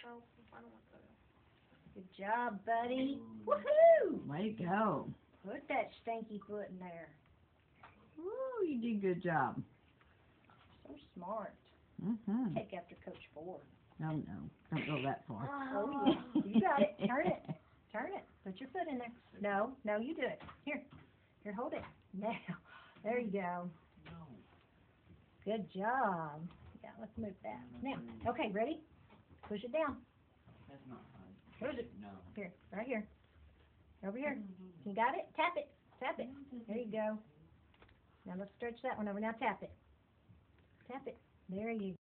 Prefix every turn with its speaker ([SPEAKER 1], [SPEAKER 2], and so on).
[SPEAKER 1] No, I don't want to.
[SPEAKER 2] Good job, buddy. Woohoo!
[SPEAKER 3] Way to go.
[SPEAKER 2] Put that stinky foot in there.
[SPEAKER 3] Woo, you did a good job.
[SPEAKER 2] So smart.
[SPEAKER 3] Mm-hmm.
[SPEAKER 2] Take after Coach Ford.
[SPEAKER 3] No, don't go that far.
[SPEAKER 2] Oh, yeah. You got it. Turn it. Turn it. Put your foot in there. No, you do it. Here, hold it. Now, there you go. Good job. Yeah, let's move that. Now, okay, ready? Push it down.
[SPEAKER 4] That's not fun.
[SPEAKER 2] Push it.
[SPEAKER 4] No.
[SPEAKER 2] Here, right here. Over here. You got it? Tap it. Tap it. There you go. Now let's stretch that one over. Now tap it. Tap it. There you go.